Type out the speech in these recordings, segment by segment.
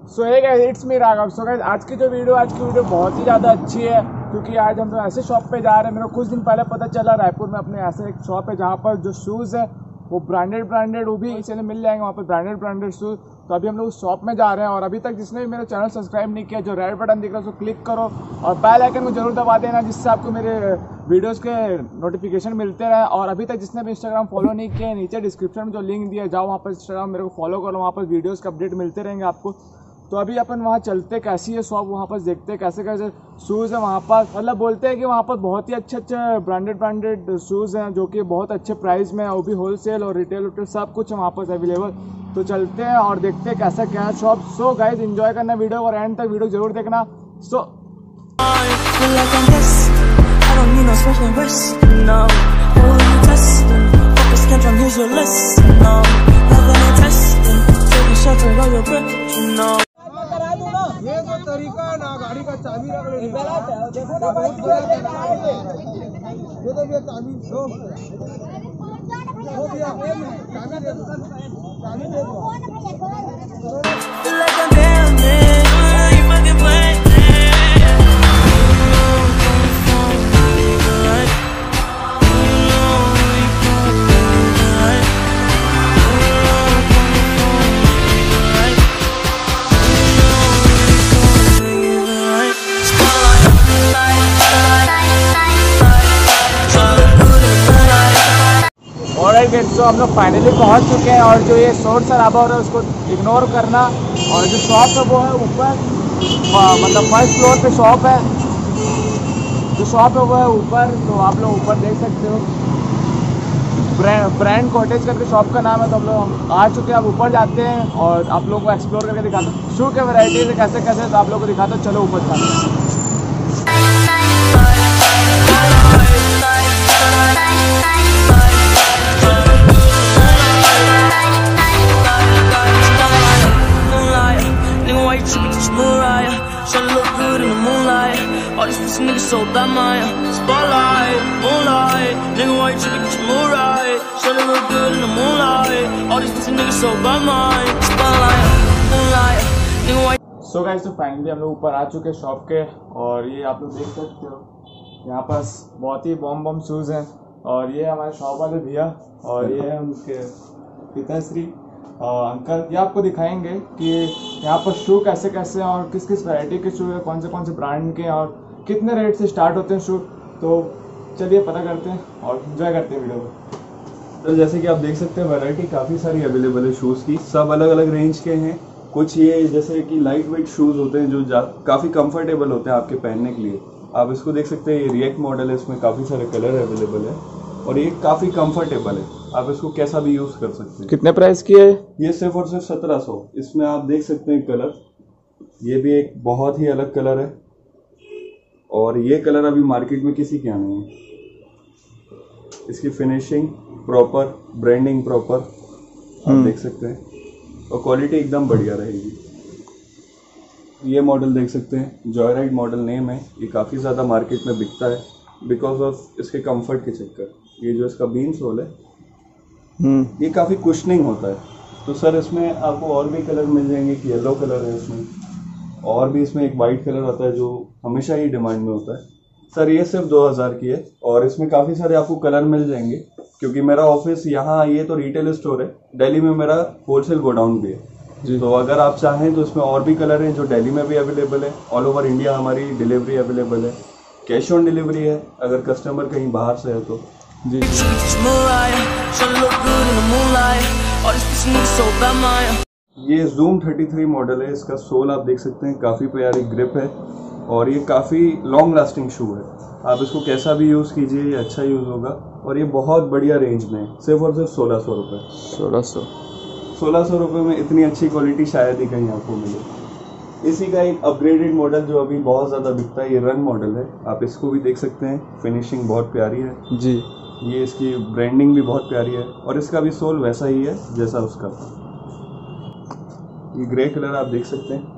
So hey guys, it's me Raghav. So guys, आज की video बहुत ही ज़्यादा अच्छी है, क्योंकि आज हम लोग ऐसे शॉप पे जा रहे हैं। मेरे को कुछ दिन पहले पता चला रायपुर में अपने ऐसे एक शॉप है जहाँ पर जो शूज़ है वो ब्रांडेड वो भी इसे मिल जाएंगे वहाँ पर ब्रांडेड शूज़। तो अभी हम लोग उस शॉप में जा रहे हैं, और अभी तक जिसने भी मेरा चैनल सब्सक्राइब नहीं किया, जो रेड बटन दिख रहा है उसको क्लिक करो और बेल आइकन को जरूर दबा देना, जिससे आपको मेरे वीडियोस के नोटिफिकेशन मिलते रहे। और अभी तक जिसने भी इंस्टाग्राम फॉलो नहीं किया, नीचे डिस्क्रिप्शन में जो लिंक दिया, जाओ वहाँ पर इंस्टाग्राम मेरे को फॉलो करो, वहाँ पर वीडियोज़ के अपडेट मिलते रहेंगे आपको। तो अभी अपन वहाँ चलते, कैसी है शॉप, वहाँ पर देखते हैं कैसे कैसे शूज़ है वहाँ पर। मतलब बोलते हैं कि वहाँ पर बहुत ही अच्छे ब्रांडेड शूज़ हैं, जो कि बहुत अच्छे प्राइस में है, वो भी होलसेल और रिटेल सब कुछ है वहाँ पर अवेलेबल। तो चलते हैं और देखते हैं कैसा क्या है शॉप। सो गाइज, एंजॉय करना वीडियो और एंड तक वीडियो जरूर देखना। सो ये जो तरीका है ना, गाड़ी का चाबी रख ले, देखो ना भाई, ये तो भैया चाबी दो, भैया चाबी दे दो, चाबी दे दो। तो हम लोग फाइनली पहुंच चुके हैं, और जो ये शोर शराबा हो रहा है उसको इग्नोर करना। और जो शॉप है वो है ऊपर, मतलब फर्स्ट फ्लोर पे शॉप है। जो शॉप है वो है ऊपर, तो आप लोग ऊपर देख सकते हो। ब्रांड कॉटेज करके शॉप का नाम है। तो हम लोग आ चुके हैं, अब ऊपर जाते हैं और आप लोगों को एक्सप्लोर करके दिखाते हैं शू के वैराइटीज कैसे कैसे, तो आप लोगों को दिखाते हैं। चलो ऊपर जाते हैं। All these pussy niggas so bad, Maya. Spotlight, moonlight. Nigga, why you trippin'? Get your mood right. Shawty look good in the moonlight. All these pussy niggas so bad, Maya. Spotlight, moonlight. Nigga, why? So guys, तो finally हम लोग ऊपर आ चुके हैं shop के, और ये आप लोग देख सकते हो यहाँ पास बहुत ही बॉम शूज़ हैं। और ये हमारे शॉप वाले भैया, और ये है उनके पिताश्री अंकल। ये आपको दिखाएंगे कि यहाँ पर शू कैसे कैसे और किस किस वैरायटी के शू है, कौन से ब्रांड के हैं और कितने रेट से स्टार्ट होते हैं शू। तो चलिए पता करते हैं और एंजॉय करते हैं वीडियो को। तो जैसे कि आप देख सकते हैं, वैरायटी काफ़ी सारी अवेलेबल है शूज़ की। सब अलग अलग रेंज के हैं। कुछ ये जैसे कि लाइट वेट शूज़ होते हैं जो काफ़ी कंफर्टेबल होते हैं आपके पहनने के लिए। आप इसको देख सकते हैं, ये रिएक्ट मॉडल है, इसमें काफ़ी सारे कलर अवेलेबल है और ये काफ़ी कंफर्टेबल है। आप इसको कैसा भी यूज़ कर सकते हैं। कितने प्राइस की है ये? सिर्फ और सिर्फ 1700। इसमें आप देख सकते हैं कलर, ये भी एक बहुत ही अलग कलर है, और ये कलर अभी मार्केट में किसी के यहाँ नहीं है। इसकी फिनिशिंग प्रॉपर, ब्रांडिंग प्रॉपर, आप देख सकते हैं, और क्वालिटी एकदम बढ़िया रहेगी। ये मॉडल देख सकते हैं, जॉयराइड मॉडल नेम है। ये काफ़ी ज़्यादा मार्केट में बिकता है बिकॉज ऑफ इसके कंफर्ट के चक्कर। ये जो इसका बीन सोल है, ये काफ़ी कुशनिंग होता है। तो सर इसमें आपको और भी कलर मिल जाएंगे कि येलो कलर है इसमें, और भी इसमें एक वाइट कलर आता है जो हमेशा ही डिमांड में होता है। सर ये सिर्फ 2000 की है, और इसमें काफ़ी सारे आपको कलर मिल जाएंगे, क्योंकि मेरा ऑफिस यहाँ, ये तो रिटेल स्टोर है, दिल्ली में मेरा होलसेल गोडाउन भी है जी। तो अगर आप चाहें तो इसमें और भी कलर हैं जो दिल्ली में भी अवेलेबल है। ऑल ओवर इंडिया हमारी डिलीवरी अवेलेबल है, कैश ऑन डिलीवरी है अगर कस्टमर कहीं बाहर से है तो जी। ये जूम 33 मॉडल है। इसका सोल आप देख सकते हैं, काफ़ी प्यारी ग्रिप है, और ये काफ़ी लॉन्ग लास्टिंग शू है। आप इसको कैसा भी यूज़ कीजिए, ये अच्छा यूज़ होगा, और ये बहुत बढ़िया रेंज में है। सिर्फ और सिर्फ 1600 रुपये। 1600 रुपये में इतनी अच्छी क्वालिटी शायद ही कहीं आपको मिले। इसी का एक अपग्रेडेड मॉडल जो अभी बहुत ज़्यादा बिकता है, ये रन मॉडल है। आप इसको भी देख सकते हैं, फिनिशिंग बहुत प्यारी है जी। ये इसकी ब्रांडिंग भी बहुत प्यारी है, और इसका भी सोल वैसा ही है जैसा उसका। ये ग्रे कलर आप देख सकते हैं।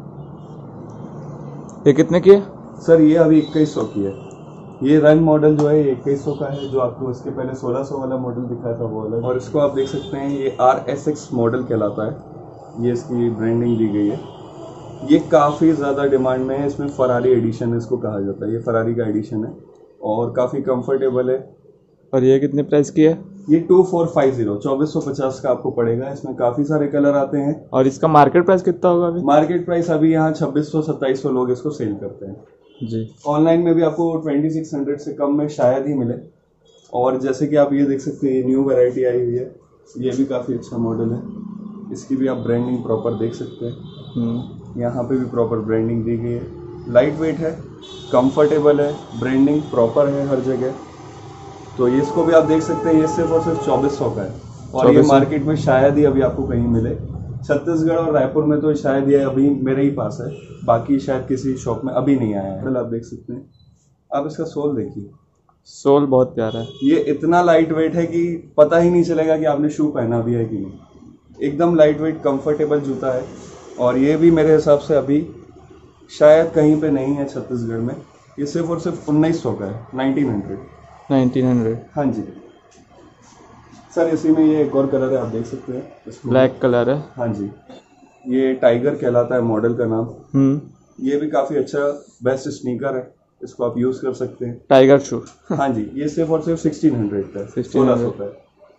ये कितने की है सर? ये अभी 2100 की है। ये रन मॉडल जो है 2100 का है, जो आपको इसके पहले 1600 वाला मॉडल दिखाया था वो अलग। और इसको आप देख सकते हैं, ये RSX मॉडल कहलाता है। ये इसकी ब्रांडिंग दी गई है। ये काफ़ी ज़्यादा डिमांड में है, इसमें फरारी एडिशन इसको कहा जाता है, ये फरारी का एडिशन है और काफ़ी कंफर्टेबल है। और ये कितने प्राइस की है? ये 2450 2450 का आपको पड़ेगा। इसमें काफ़ी सारे कलर आते हैं। और इसका मार्केट प्राइस कितना होगा अभी? मार्केट प्राइस अभी यहाँ 2600-2700 लोग इसको सेल करते हैं जी। ऑनलाइन में भी आपको 2600 से कम में शायद ही मिले। और जैसे कि आप ये देख सकते हैं, न्यू वैरायटी आई हुई है, ये भी काफ़ी अच्छा मॉडल है। इसकी भी आप ब्रांडिंग प्रॉपर देख सकते हैं, यहाँ पे भी प्रॉपर ब्रांडिंग दी गई है। लाइट वेट है, कंफर्टेबल है, ब्रांडिंग प्रॉपर है हर जगह। तो ये इसको भी आप देख सकते हैं, ये सिर्फ और सिर्फ 2400 का है और ये मार्केट में शायद ही अभी आपको कहीं मिले। छत्तीसगढ़ और रायपुर में तो शायद ये अभी मेरे ही पास है, बाकी शायद किसी शॉप में अभी नहीं आया है। आप देख सकते हैं, आप इसका सोल देखिए, सोल बहुत प्यारा है। ये इतना लाइट वेट है कि पता ही नहीं चलेगा कि आपने शू पहना भी है कि नहीं। एकदम लाइट वेट कंफर्टेबल जूता है और ये भी मेरे हिसाब से अभी शायद कहीं पे नहीं है छत्तीसगढ़ में। ये सिर्फ और सिर्फ 1900 का है, 1900। हाँ जी सर, इसी में ये एक और कलर है, आप देख सकते हैं, ब्लैक कलर है। हाँ जी, ये टाइगर कहलाता है मॉडल का नाम। ये भी काफ़ी अच्छा बेस्ट स्नीकर है, इसको आप यूज़ कर सकते हैं। Tiger shoe. हाँ जी, ये सिर्फ और सिर्फ 1600 का है, 1600 का है।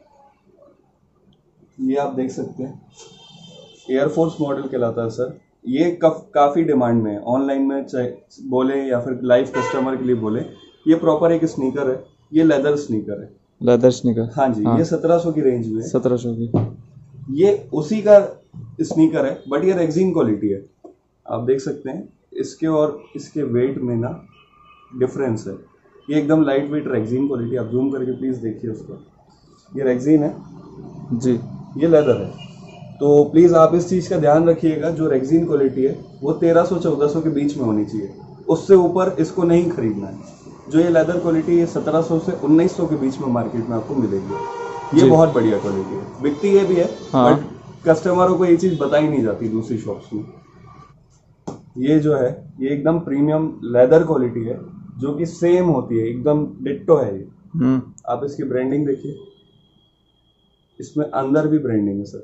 ये आप देख सकते हैं, एयरफोर्स मॉडल कहलाता है सर। ये काफ़ी डिमांड में है, ऑनलाइन में चाहे बोले या फिर लाइव कस्टमर के लिए बोले। ये प्रॉपर एक स्नीकर है, ये लेदर स्नीकर है, लेदर स्नीकर। हाँ जी। ये 1700 की रेंज में है। 1700 की। ये उसी का स्नीकर है बट ये रेक्सिन क्वालिटी है, आप देख सकते हैं। इसके और इसके वेट में ना डिफरेंस है। ये एकदम लाइट वेट रेक्सिन क्वालिटी, आप जूम करके प्लीज़ देखिए उसको। ये रेक्सिन है जी, ये लेदर है। तो प्लीज़ आप इस चीज़ का ध्यान रखिएगा, जो रेक्सिन क्वालिटी है वो 1300-1400 के बीच में होनी चाहिए, उससे ऊपर इसको नहीं खरीदना है। जो ये लेदर क्वालिटी है 1700 से 1900 के बीच में मार्केट में आपको मिलेगी। ये बहुत बढ़िया क्वालिटी है, बिकती ये भी है बट कस्टमरों को ये चीज़ बताई नहीं जाती दूसरी शॉप्स में। ये जो है ये एकदम प्रीमियम लेदर क्वालिटी है, जो कि सेम होती है, एकदम डिट्टो है ये। आप इसकी ब्रांडिंग देखिए, इसमें अंदर भी ब्रांडिंग है सर।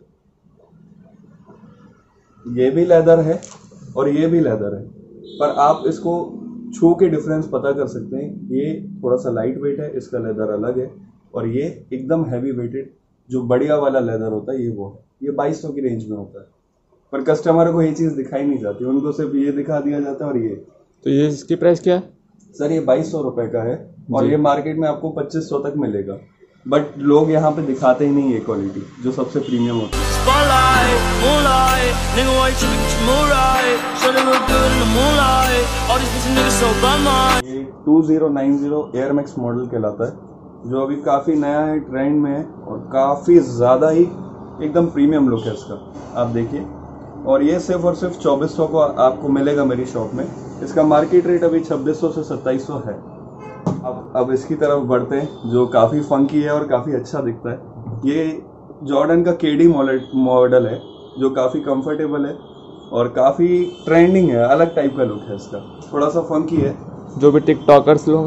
ये भी लेदर है और ये भी लेदर है, पर आप इसको छू के डिफरेंस पता कर सकते हैं। ये थोड़ा सा लाइट वेट है, इसका लेदर अलग है, और ये एकदम हैवी वेटेड जो बढ़िया वाला लेदर होता है ये वो है। ये 2200 की रेंज में होता है, पर कस्टमर को ये चीज़ दिखाई नहीं जाती, उनको सिर्फ ये दिखा दिया जाता है। और ये तो ये इसकी प्राइस क्या है सर? ये 2200 रुपये का है और ये मार्केट में आपको 2500 तक मिलेगा, बट लोग यहाँ पे दिखाते ही नहीं ये क्वालिटी जो सबसे प्रीमियम होती है। Spotlight, moonlight, nigga, why you tripping? Get your mood right. Shawty look good in the moonlight. All these bitches niggas so by mine. ये 2090 एयर मैक्स मॉडल कहलाता है, जो अभी काफ़ी नया है, ट्रेंड में है और काफ़ी ज़्यादा ही एकदम प्रीमियम लुक है इसका, आप देखिए। और ये सिर्फ और सिर्फ 2400 को आपको मिलेगा मेरी शॉप में। इसका मार्केट रेट अभी 2600 से 2700 है। अब इसकी तरफ बढ़ते हैं, जो काफ़ी फंकी है और काफ़ी अच्छा दिखता है। ये जॉर्डन का केडी मॉडल है, जो काफ़ी कंफर्टेबल है और काफ़ी ट्रेंडिंग है, अलग टाइप का लुक है इसका, थोड़ा सा फंकी है। जो भी टिकटॉकर्स लोग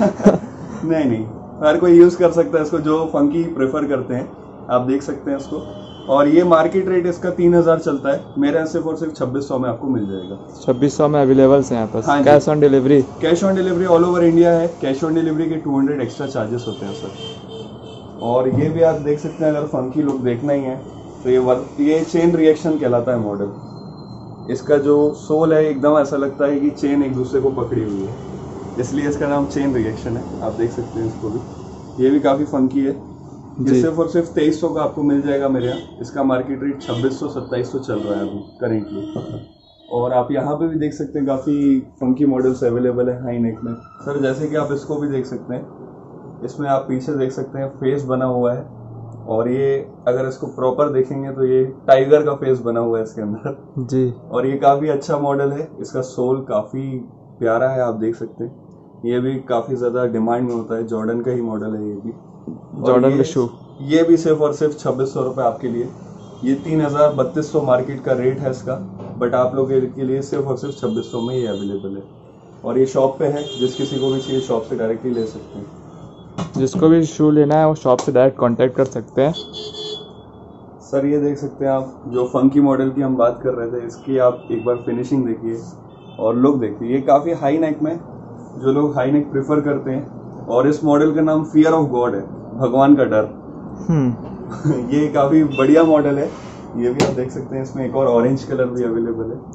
नहीं, हर कोई यूज़ कर सकता है इसको, जो फंकी प्रेफर करते हैं। आप देख सकते हैं इसको। और ये मार्केट रेट इसका 3000 चलता है, मेरे यहाँ सिर्फ और सिर्फ 2600 में आपको मिल जाएगा। 2600 में अवेलेबल है यहाँ पर। हाँ, cash on delivery? Cash on delivery all over India है। कैश ऑन डिलीवरी के 200 एक्स्ट्रा चार्जेस होते हैं सर। और ये भी आप देख सकते हैं, अगर फंकी लुक देखना ही है तो ये चेन रिएक्शन कहलाता है मॉडल। इसका जो सोल है एकदम ऐसा लगता है कि चेन एक दूसरे को पकड़ी हुई है, इसलिए इसका नाम चेन रिएक्शन है। आप देख सकते हैं इसको भी, ये भी काफ़ी फंकी है। ये सिर्फ और सिर्फ 2300 का आपको मिल जाएगा मेरे यहाँ। इसका मार्केट रेट 2600-2700 चल रहा है अभी करेंटली। और आप यहाँ पे भी देख सकते हैं, काफ़ी फंकी मॉडल्स अवेलेबल है हाई नेक में सर। जैसे कि आप इसको भी देख सकते हैं, इसमें आप पीछे देख सकते हैं फेस बना हुआ है, और ये अगर इसको प्रॉपर देखेंगे तो ये टाइगर का फेस बना हुआ है इसके अंदर जी। और ये काफ़ी अच्छा मॉडल है। इसका सोल काफ़ी प्यारा है, आप देख सकते हैं। ये भी काफ़ी ज़्यादा डिमांड में होता है, जॉर्डन का ही मॉडल है ये भी, जॉर्डन का शू। ये भी सिर्फ और सिर्फ 2600 रुपये आपके लिए। ये 3200 मार्केट का रेट है इसका, बट आप लोगों के लिए सिर्फ और सिर्फ 2600 में ये अवेलेबल है। और ये शॉप पे है, जिस किसी को भी चाहिए शॉप से डायरेक्टली ले सकते हैं। जिसको भी शू लेना है वो शॉप से डायरेक्ट कांटेक्ट कर सकते हैं। सर ये देख सकते हैं आप, जो फंकी मॉडल की हम बात कर रहे थे, इसकी आप एक बार फिनिशिंग देखिए और लुक देखिए। ये काफ़ी हाई नेक में, जो लोग हाई नेक प्रेफर करते हैं, और इस मॉडल का नाम फियर ऑफ गॉड है, भगवान का डर। ये काफ़ी बढ़िया मॉडल है। ये भी आप देख सकते हैं, इसमें एक और ऑरेंज कलर भी अवेलेबल है।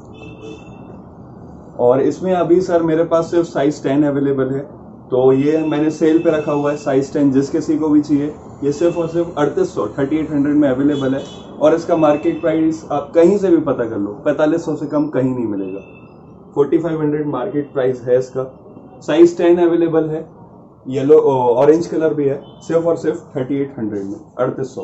और इसमें अभी सर मेरे पास सिर्फ साइज 10 अवेलेबल है, तो ये मैंने सेल पे रखा हुआ है। साइज 10 जिस किसी को भी चाहिए, ये सिर्फ और सिर्फ 3800 में अवेलेबल है। और इसका मार्केट प्राइस आप कहीं से भी पता कर लो, 4500 से कम कहीं नहीं मिलेगा। 4500 मार्केट प्राइस है इसका। साइज 10 अवेलेबल है, येलो ऑरेंज कलर भी है, सिर्फ और सिर्फ 3800 में, 3800।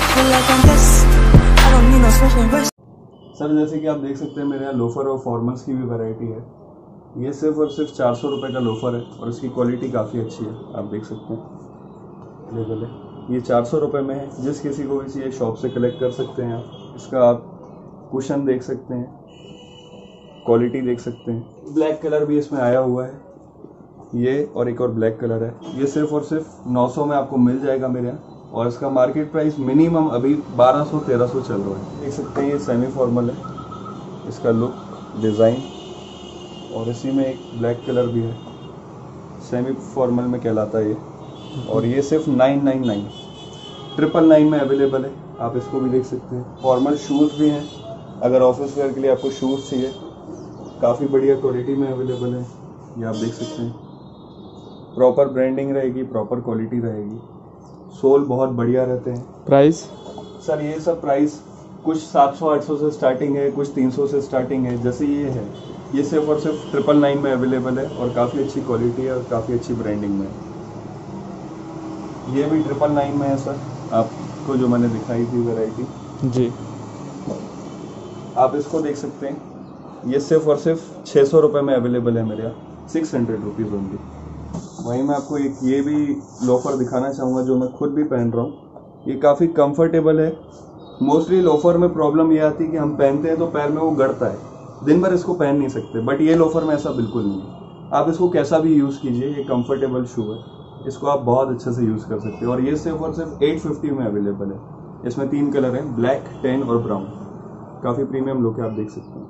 सर जैसे कि आप देख सकते हैं, मेरे यहाँ लोफर और फॉर्मल्स की भी वैरायटी है। ये सिर्फ और सिर्फ 400 रुपये का लोफर है और इसकी क्वालिटी काफ़ी अच्छी है, आप देख सकते हैं, अवेलेबल है। ये 400 रुपये में है, जिस किसी को भी चाहिए शॉप से कलेक्ट कर सकते हैं आप। इसका आप कुशन देख सकते हैं, क्वालिटी देख सकते हैं। ब्लैक कलर भी इसमें आया हुआ है, ये और एक और ब्लैक कलर है। ये सिर्फ और सिर्फ 900 में आपको मिल जाएगा मेरे यहाँ, और इसका मार्केट प्राइस मिनिमम अभी 1200-1300 चल रहा है। देख सकते हैं ये सेमी फॉर्मल है, इसका लुक, डिज़ाइन, और इसी में एक ब्लैक कलर भी है, सेमी फॉर्मल में कहलाता है ये। और ये सिर्फ 999 में अवेलेबल है, आप इसको भी देख सकते हैं। फॉर्मल शूज़ भी हैं, अगर ऑफिस वेयर के लिए आपको शूज़ चाहिए, काफ़ी बढ़िया क्वालिटी में अवेलेबल है, ये आप देख सकते हैं। प्रॉपर ब्रांडिंग रहेगी, प्रॉपर क्वालिटी रहेगी, सोल बहुत बढ़िया रहते हैं। प्राइस सर ये सब प्राइस कुछ 700-800 से स्टार्टिंग है, कुछ 300 से स्टार्टिंग है। जैसे ये है, ये सिर्फ और सिर्फ 999 में अवेलेबल है और काफ़ी अच्छी क्वालिटी है और काफ़ी अच्छी ब्रांडिंग में है। ये भी 999 में है सर, आपको जो मैंने दिखाई थी वैरायटी जी, आप इसको देख सकते हैं। ये सिर्फ और सिर्फ 600 रुपये में अवेलेबल है मेरे यहाँ, 600 रुपीज़ ओनली। वहीं मैं आपको एक ये भी लोफर दिखाना चाहूँगा जो मैं खुद भी पहन रहा हूँ। ये काफ़ी कंफर्टेबल है। मोस्टली लोफर में प्रॉब्लम ये आती है कि हम पहनते हैं तो पैर में वो गड़ता है, दिन भर इसको पहन नहीं सकते, बट ये लोफर में ऐसा बिल्कुल नहीं है। आप इसको कैसा भी यूज़ कीजिए, ये कंफर्टेबल शू है, इसको आप बहुत अच्छे से यूज़ कर सकते हैं। और ये सिर्फ और सिर्फ 850 में अवेलेबल है। इसमें 3 कलर हैं, ब्लैक, टैन और ब्राउन। काफ़ी प्रीमियम लुक है, आप देख सकते हैं।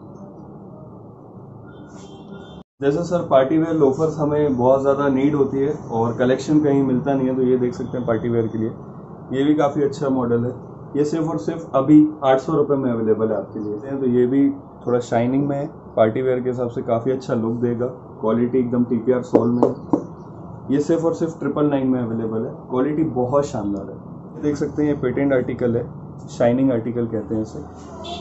जैसे सर पार्टी वेयर लोफर्स हमें बहुत ज़्यादा नीड होती है और कलेक्शन कहीं मिलता नहीं है, तो ये देख सकते हैं पार्टी वेयर के लिए। ये भी काफ़ी अच्छा मॉडल है। ये सिर्फ और सिर्फ अभी 800 रुपये में अवेलेबल है आपके लिए। तो ये भी थोड़ा शाइनिंग में है, पार्टी वेयर के हिसाब से काफ़ी अच्छा लुक देगा। क्वालिटी एकदम TPR सोल में है। ये सिर्फ और सिर्फ 999 में अवेलेबल है, क्वालिटी बहुत शानदार है। देख सकते हैं ये पेटेंट आर्टिकल है, शाइनिंग आर्टिकल कहते हैं इसे।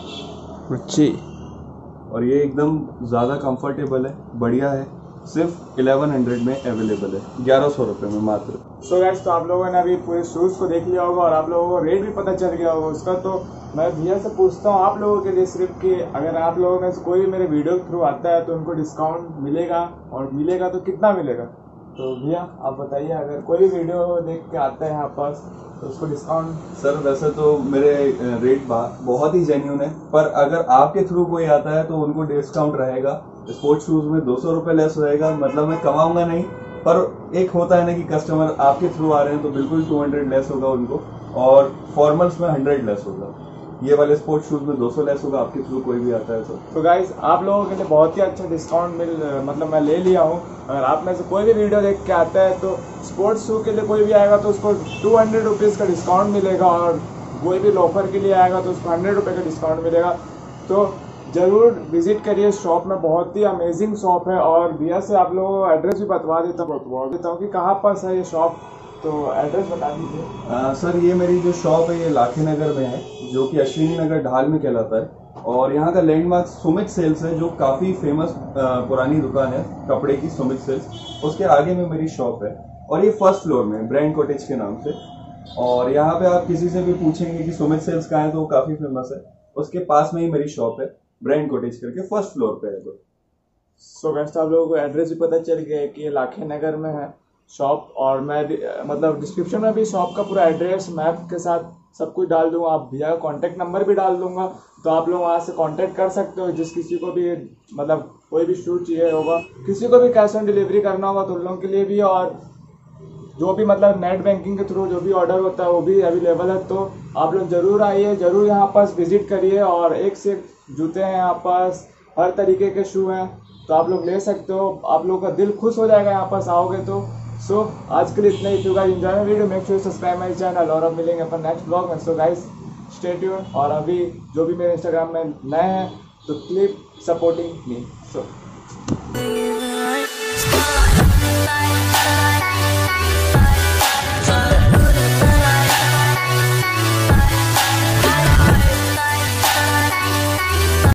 जी, और ये एकदम ज़्यादा कंफर्टेबल है, बढ़िया है। सिर्फ 1100 में अवेलेबल है, 1100 रुपये में मात्र। सो गाइस, तो आप लोगों ने अभी पूरे शूज़ को देख लिया होगा और आप लोगों को रेट भी पता चल गया होगा उसका। तो मैं भैया से पूछता हूँ आप लोगों के लिए सिर्फ कि अगर आप लोगों में से कोई मेरे वीडियो के थ्रू आता है तो उनको डिस्काउंट मिलेगा, और मिलेगा तो कितना मिलेगा? तो भैया आप बताइए, अगर कोई भी वीडियो देख के आता है यहाँ पास तो उसको डिस्काउंट? सर वैसे तो मेरे रेट बहुत ही जेन्यून है, पर अगर आपके थ्रू कोई आता है तो उनको डिस्काउंट रहेगा। स्पोर्ट्स शूज में 200 रुपये लेस रहेगा, मतलब मैं कमाऊंगा नहीं, पर एक होता है ना कि कस्टमर आपके थ्रू आ रहे हैं तो बिल्कुल 200 लेस होगा उनको, और फॉर्मल्स में 100 लेस होगा। ये वाले स्पोर्ट्स शूज में 200 लेस होगा आपके थ्रू कोई भी आता है तो गाइज आप लोगों के लिए बहुत ही अच्छा डिस्काउंट मतलब मैं ले लिया हूँ। अगर आप में से कोई भी वीडियो देख के आता है तो स्पोर्ट्स शू के लिए कोई भी आएगा तो उसको 200 रुपीज़ का डिस्काउंट मिलेगा, और कोई भी लोफर के लिए आएगा तो उसको 100 रुपये का डिस्काउंट मिलेगा। तो ज़रूर विजिट करिए शॉप में, बहुत ही अमेजिंग शॉप है। और भैया से आप लोगों को एड्रेस भी बतवा देता हूँ कि कहाँ पर है ये शॉप, तो एड्रेस बता दीजिए। सर ये मेरी जो शॉप है ये लाखे नगर में है, जो कि अश्विनी नगर ढाल में कहलाता है। और यहाँ का लैंडमार्क सुमित सेल्स है, जो काफ़ी फेमस पुरानी दुकान है कपड़े की, सुमित सेल्स। उसके आगे में मेरी शॉप है और ये फर्स्ट फ्लोर में ब्रांड कॉटेज के नाम से। और यहाँ पे आप किसी से भी पूछेंगे कि सुमित सेल्स कहाँ है तो वो काफ़ी फेमस है। उसके पास में ही मेरी शॉप है, ब्रांड कॉटेज करके, फर्स्ट फ्लोर पे है। तो सो गाइस आप लोगों को एड्रेस भी पता चल गया है कि ये लाखे नगर में है शॉप। और मैं मतलब डिस्क्रिप्शन में भी शॉप का पूरा एड्रेस मैप के साथ सब कुछ डाल दूंगा। आप भैया का कॉन्टैक्ट नंबर भी डाल दूंगा, तो आप लोग वहाँ से कांटेक्ट कर सकते हो। जिस किसी को भी मतलब कोई भी शूट चाहिए होगा, किसी को भी कैश ऑन डिलीवरी करना होगा तो उन लोगों के लिए भी, और जो भी मतलब नेट बैंकिंग के थ्रू जो भी ऑर्डर होता है वो भी अवेलेबल है। तो आप लोग ज़रूर आइए, ज़रूर यहाँ पास विज़िट करिए। और एक से एक जूते हैं यहाँ पास, हर तरीके के शू हैं, तो आप लोग ले सकते हो। आप लोग का दिल खुश हो जाएगा यहाँ पास आओगे तो। सो आज के लिए इतना ही। If you guys enjoy my video, make sure subscribe my channel. और अब मिलेंगे अपन नेक्स्ट ब्लॉग में। So guys stay tune. और अभी जो भी मेरे इंस्टाग्राम में नए हैं तो कीप सपोर्टिंग मी। सो